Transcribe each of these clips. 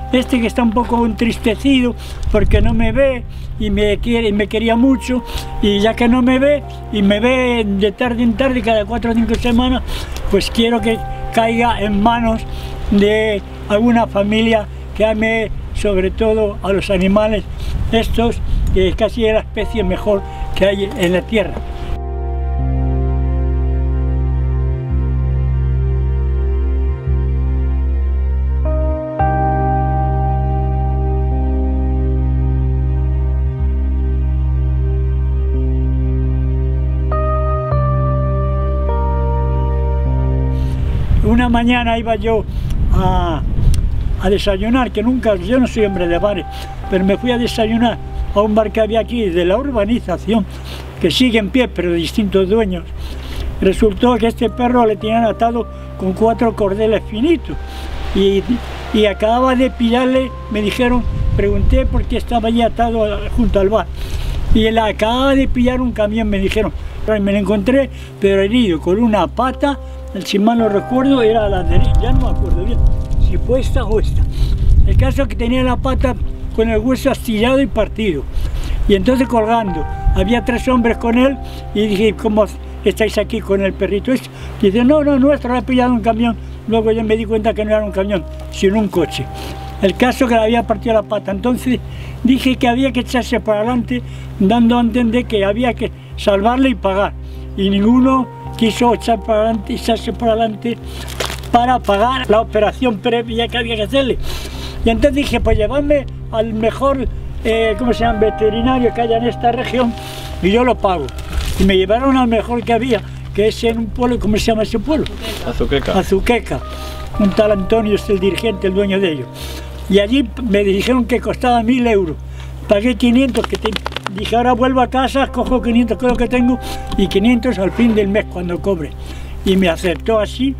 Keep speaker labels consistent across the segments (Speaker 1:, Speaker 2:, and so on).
Speaker 1: este que está un poco entristecido porque no me ve y me quiere y me quería mucho, y ya que no me ve y me ve de tarde en tarde cada 4 o 5 semanas, pues quiero que caiga en manos de alguna familia que ame sobre todo a los animales estos, que casi es la especie mejor que hay en la tierra. Una mañana iba yo a desayunar, que nunca, yo no soy hombre de bares, pero me fui a desayunar a un bar que había aquí de la urbanización, que sigue en pie, pero de distintos dueños. Resultó que este perro le tenían atado con 4 cordeles finitos, y acababa de pillarle, me dijeron, pregunté por qué estaba allí atado junto al bar, y él acababa de pillar un camión, me dijeron. Me lo encontré, pero herido, con una pata, si mal no recuerdo, era la derecha, ya no me acuerdo bien si fue esta o esta. El caso es que tenía la pata con el hueso astillado y partido, y entonces colgando. Había 3 hombres con él, y dije, ¿cómo estáis aquí con el perrito este? Y dice, no, nuestro, lo ha pillado un camión. Luego yo me di cuenta que no era un camión, sino un coche. El caso es que le había partido la pata. Entonces dije que había que echarse para adelante, dando a entender que había que salvarle y pagar. Y ninguno quiso echarse para adelante para pagar la operación previa que había que hacerle. Y entonces dije, pues llevadme al mejor ¿cómo se llama? Veterinario que haya en esta región, y yo lo pago. Y me llevaron al mejor que había, que es en un pueblo, ¿cómo se llama ese pueblo?
Speaker 2: Azuqueca.
Speaker 1: Azuqueca. Un tal Antonio es el dirigente, el dueño de ellos. Y allí me dijeron que costaba 1000 euros. Pagué 500, dije, ahora vuelvo a casa, cojo 500, creo que tengo, y 500 al fin del mes cuando cobre. Y me aceptó así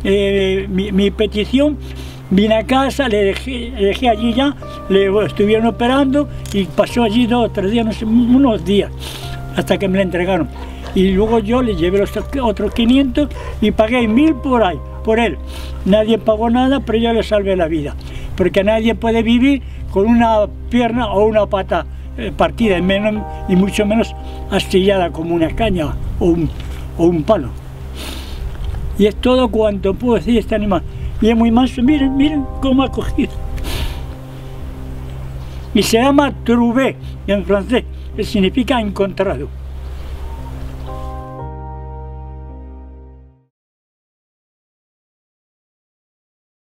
Speaker 1: mi petición. Vine a casa, le dejé allí ya, le estuvieron operando, y pasó allí 2 o 3 días, no sé, unos días, hasta que me la entregaron. Y luego yo le llevé los otros 500 y pagué 1000 por ahí, por él. Nadie pagó nada, pero yo le salvé la vida, porque nadie puede vivir con una pierna o una pata partida, y mucho menos astillada como una caña o un palo. Y es todo cuanto puedo decir este animal. Y es muy manso, miren cómo ha cogido. Y se llama trouvé en francés, que significa encontrado.